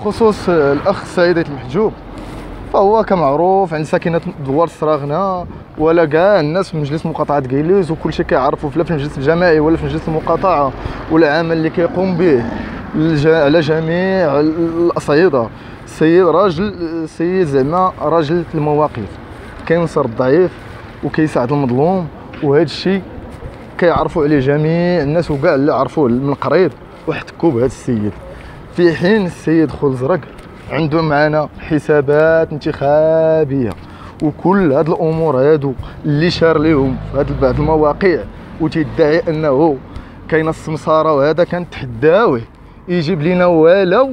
بخصوص الاخ سعيد المحجوب، فهو كمعروف عند ساكنه دوار السراغنه ولا كاع الناس في مجلس مقاطعه كيليز، وكل شيء كيعرفوا لا في المجلس الجماعي ولا في مجلس المقاطعه والعمل اللي كيقوم به على جميع الاصعده. السيد راجل، السيد زعما راجل المواقف، كينصر الضعيف وكيساعد المظلوم، وهذا الشيء كيعرفوا عليه جميع الناس وكاع اللي عرفوه من قريب واحتكوا بهذا السيد. في حين السيد خلزرق عنده معنا حسابات انتخابيه، وكل هاد الامور هادو اللي شار لهم في هاد بعض المواقع وتيدعي انه كاينه السمساره، وهذا كنتحداوه يجيب لنا ولو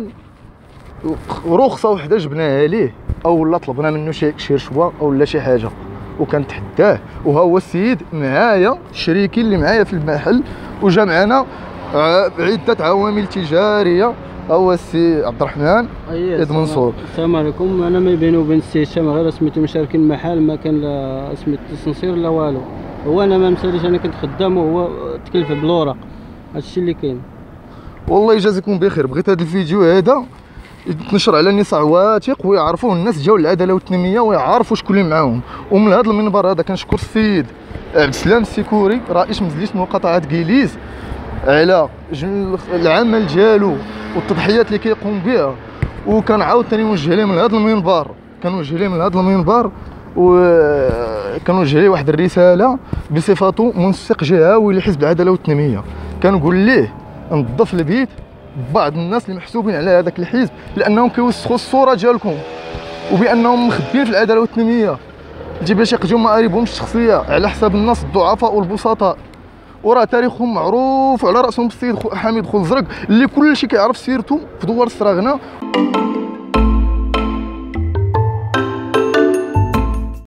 رخصه وحده جبناها ليه، او لا طلبنا منه شي رشوه او لا شي حاجه، وكنتحداه. وها هو السيد معايا، شريكي اللي معايا في المحل، وجا معنا عده عوامل تجاريه، هو السي عبد الرحمن عيد منصور. السلام عليكم. انا ما بيني وبين السي هشام غير سميتو مشاركين المحل، ما كان لا سميت التسنصير لا والو. هو انا ما مساليش، انا كنت خدام وهو تكلف بالورق، هادشي اللي كاين. والله يجازيكم بخير. بغيت هذا الفيديو هذا يتنشر على نساء واثق ويعرفوا الناس جاوا العداله والتنميه ويعرفوا شكون اللي معاهم. ومن هذا المنبر هذا كنشكر السيد عبد السلام السيكوري رئيس مجلس مقاطعه كيليز على العمل ديالو والتضحيات اللي كيقوم بها، وكنعاود ثاني نوجه ليه من هذا المنبر وكنوجه ليه واحد الرساله بصفته منسق جهوي لحزب العداله والتنميه. كنقول ليه نظف البيت بعض الناس اللي محسوبين على هذاك الحزب، لانهم كيوسخوا الصوره ديالكم وبانهم مخبيين في العداله والتنميه باش يقضيو مآربهم الشخصيه على حساب الناس الضعفاء والبسطاء. وراه تاريخهم معروف، وعلى راسهم السيد حميد خلزرق اللي كلشي كيعرف سيرته في دوار السراغنه.